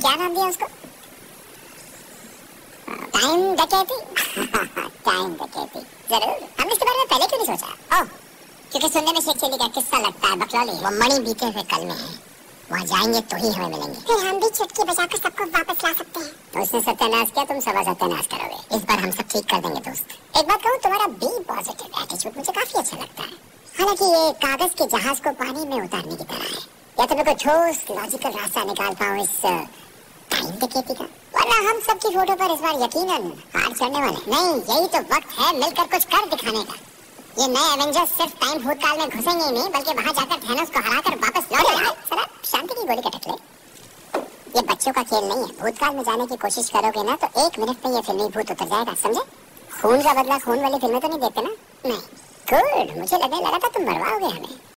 क्या नाम दिया उसको? टाइम डकैती। टाइम डकैती, जरूर। हमने इसके बारे में पहले क्यों नहीं सोचा? ओह, क्योंकि सुनने में शेख चिल्ली का किस्सा लगता है बकलौली। वो मणि बीते हुए कल में है, वहाँ जाएंगे तो ही हमें मिलेंगे। फिर हम भी चुटकी बजाकर सबको वापस ला सकते हैं। तो उसने सत्यानाश किया, तुम सवा सत्यानाश करोगे। इस बार हम सब ठीक कर देंगे दोस्त। एक बात कहूँ, तुम्हारा बी पॉजिटिव एटीट्यूड मुझे काफी अच्छा लगता है। हालांकि ये कागज के जहाज को पानी में उतारने की तरह है। या तुम्हें कोई ठोस लॉजिकल रास्ता निकाल पाओ इस टाइम डकैती का, वरना हम सबकी फोटो पर इस बार यकीनन हार चढ़ने वाले। नहीं, यही तो वक्त है मिलकर कुछ कर दिखाने का। ये नए एवेंजर्स सिर्फ टाइम भूतकाल में घुसेंगे ही नहीं, बल्कि वहां जाकर थैनोस को हराकर वापस लौट आएंगे। साला शांति की गोली का टकले। ये बच्चों का खेल नहीं है। भूतकाल में जाने की कोशिश करोगे ना तो 1 मिनट में ये फिल्मी भूत उतर जाएगा, समझे? खून का बदला खून वाली फिल्में तो नहीं देखते ना? नहीं। गुड, मुझे लगने लगा था तुम मरवाओगे हमें।